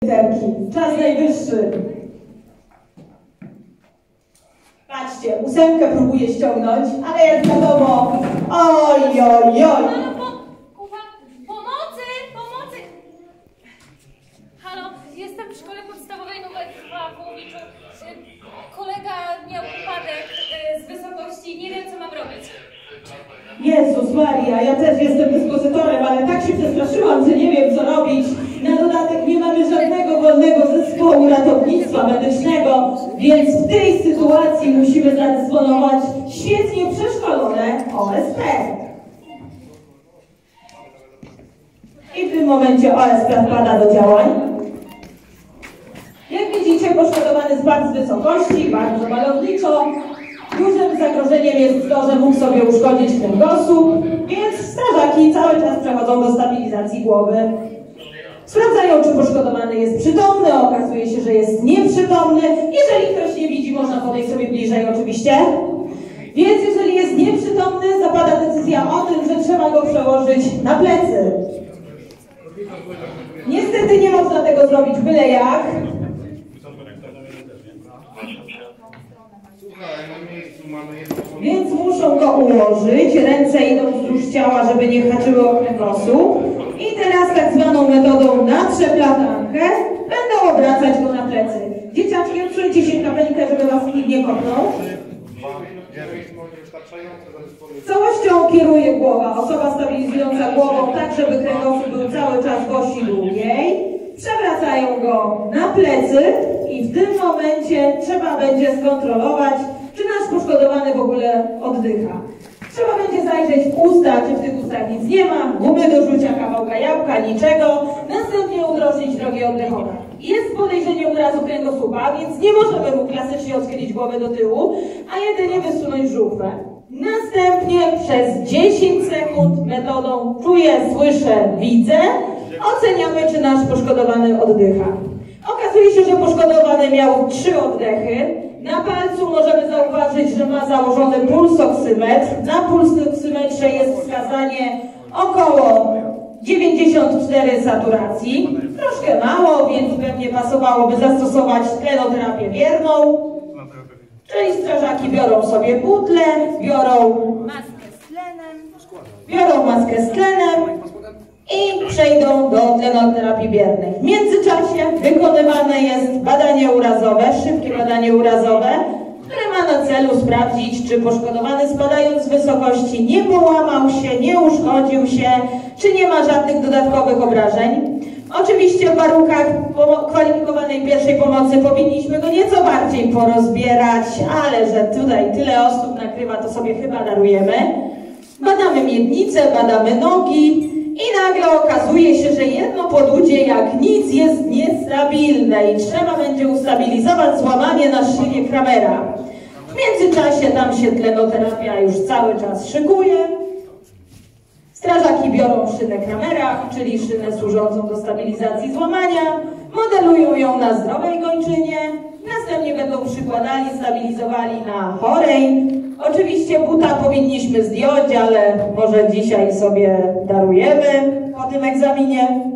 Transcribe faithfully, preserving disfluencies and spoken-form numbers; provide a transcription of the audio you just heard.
Czas najwyższy. Patrzcie, ósemkę próbuję ściągnąć, ale jak wiadomo, oj, oj, oj. Pomocy, pomocy. Halo, jestem w szkole podstawowej numer dwa w Łowiczu. Kolega miał upadek z wysokości, nie wiem co mam robić. Jezus Maria, ja też jestem dyspozytorem, ale tak się przestraszyłam, że nie wiem co robić. Na dodatek nie mamy żadnego wolnego zespołu ratownictwa medycznego, więc w tej sytuacji musimy zadysponować świetnie przeszkolone O S P. I w tym momencie O S P wpada do działań. Jak widzicie, poszkodowany spadł z wysokości, bardzo malowniczo. Dużym zagrożeniem jest to, że mógł sobie uszkodzić kręgosłup, więc strażaki cały czas przechodzą do stabilizacji głowy. Sprawdzają, czy poszkodowany jest przytomny, okazuje się, że jest nieprzytomny. Jeżeli ktoś nie widzi, można podejść sobie bliżej oczywiście. Więc jeżeli jest nieprzytomny, zapada decyzja o tym, że trzeba go przełożyć na plecy. Niestety nie można tego zrobić byle jak. Więc muszą go ułożyć, ręce idą wzdłuż ciała, żeby nie haczyły o kręgosłup. I teraz tak zwaną metodą na przeplatankę będą obracać go na plecy. Dzieciaczki, odsuńcie się kapelkę, żeby was nikt nie kopnął. Całością kieruje głowa, osoba stabilizująca głową tak, żeby kręgosłup był cały czas w osi długiej. Przewracają go na plecy i w tym momencie trzeba będzie skontrolować, czy nasz poszkodowany w ogóle oddycha. Trzeba będzie zajrzeć w usta, czy w tych ustach nic nie ma, gumy do rzucia, kawałka jabłka, niczego. Następnie udrożnić drogi oddechowe. Jest podejrzenie urazu kręgosłupa, więc nie możemy mu klasycznie odchylić głowę do tyłu, a jedynie wysunąć żuchwę. Następnie przez dziesięć sekund metodą czuję, słyszę, widzę, oceniamy, czy nasz poszkodowany oddycha. Okazuje się, że poszkodowany miał trzy oddechy. Na palcu możemy zauważyć, że ma założony pulsoksymetr. Na pulsoksymetrze jest wskazanie około dziewięćdziesiąt cztery saturacji. Troszkę mało, więc pewnie pasowałoby zastosować tlenoterapię bierną. Czyli strażaki biorą sobie butlę, biorą maskę z tlenem, biorą maskę z tlenem i przejdą do tlenoterapii biernej. W międzyczasie wykonywane jest badanie urazowe, szybkie badanie urazowe, które ma na celu sprawdzić, czy poszkodowany spadając z wysokości nie połamał się, nie uszkodził się, czy nie ma żadnych dodatkowych obrażeń. Oczywiście w warunkach kwalifikowanej pierwszej pomocy powinniśmy go nieco bardziej porozbierać, ale że tutaj tyle osób nakrywa, to sobie chyba darujemy. Badamy miednicę, badamy nogi i nagle okazuje się, że jedno podudzie jak nic jest niestabilne i trzeba będzie ustabilizować złamanie na szyję Kramera. W międzyczasie tam się tlenoterapia już cały czas szykuje. Strażaki biorą szynę Kramera, czyli szynę służącą do stabilizacji złamania, modelują ją na zdrowej kończynie, następnie będą przykładali, stabilizowali na chorej. Oczywiście buta powinniśmy zdjąć, ale może dzisiaj sobie darujemy po tym egzaminie.